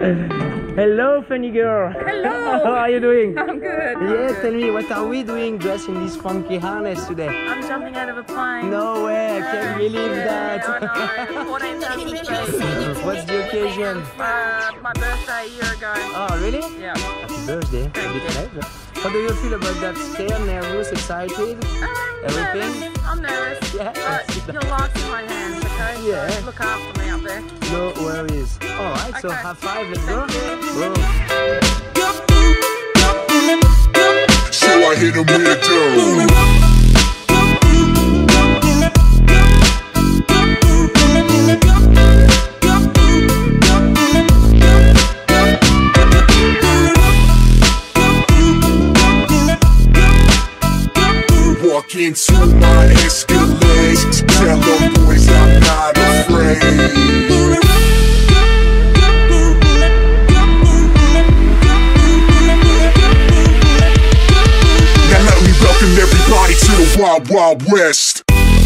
Hello, funny girl. Hello. How are you doing? I'm good. Yeah, tell me, what are we doing dressed in this funky harness today? I'm jumping out of a plane. No way, I can't believe Yeah, that. I know. 14,000 feet. What's the occasion? My birthday a year ago. Oh, really? Yeah. Happy birthday. A bit late. How do you feel about that? Scared, nervous, excited? Everything? Nervous. I'm nervous. Yeah. But your life's in my hands, okay? Yeah. So look after me up there. No worries. Alright, so Okay. high five, let's go. Whoa. So I hit him with a dough. Walk into my Escalade, tell them boys I'm not afraid. Welcome everybody to the Wild Wild West.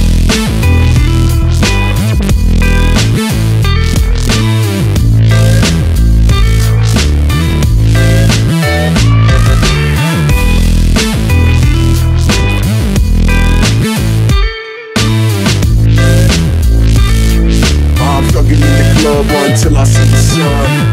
I'm thugging in the club until I see the sun.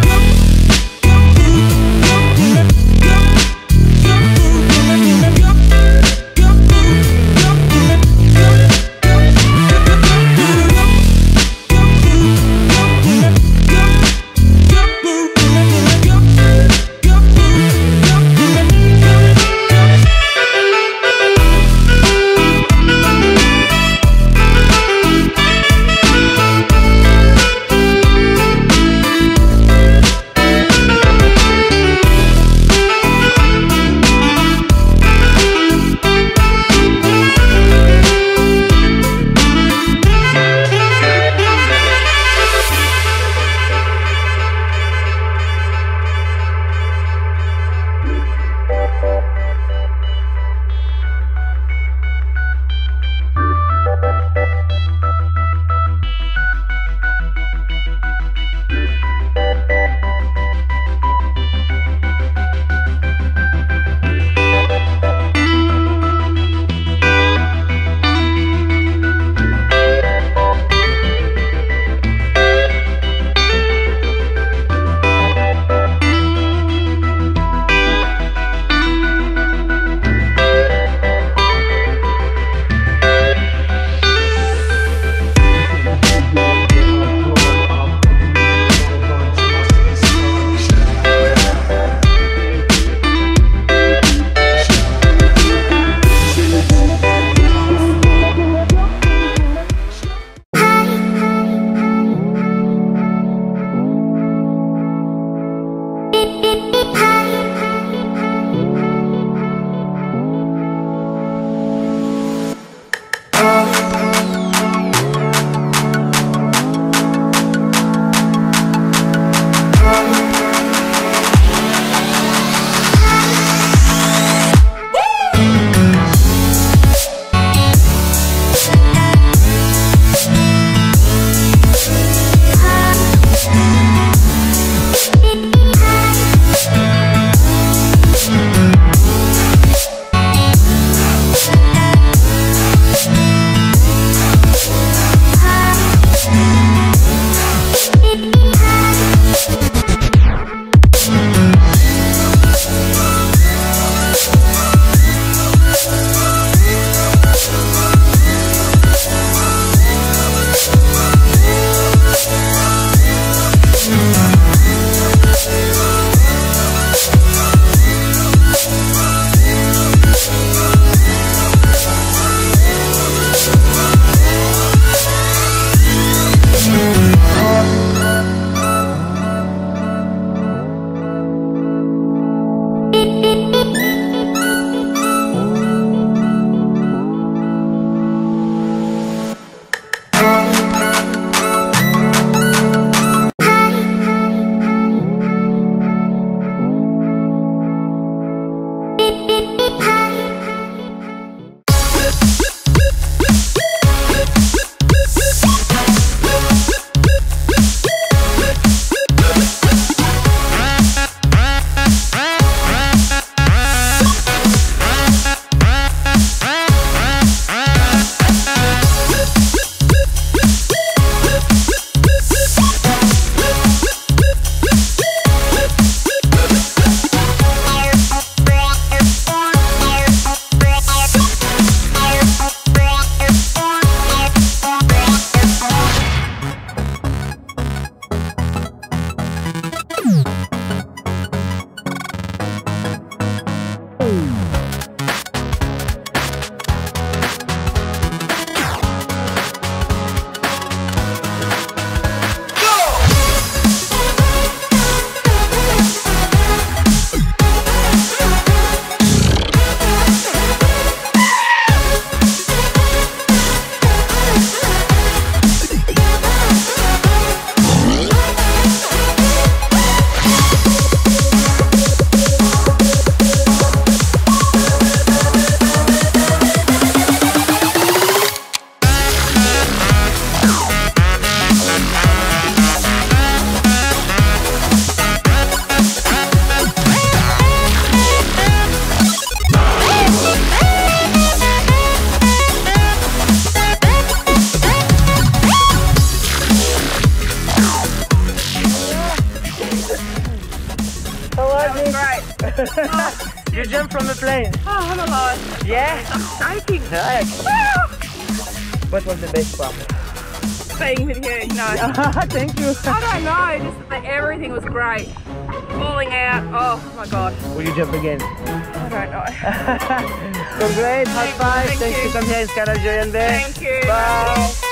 You jumped from the plane. Oh, I'm alive. Yeah? I'm shaking. Right. What was the best part? Being with you. No. Thank you. I don't know. Just that everything was great. Falling out. Oh my god. Will you jump again? I don't know. So great. High five. Thank Thanks you. to come here in Skydive Jurien Bay. Thank you. Bye.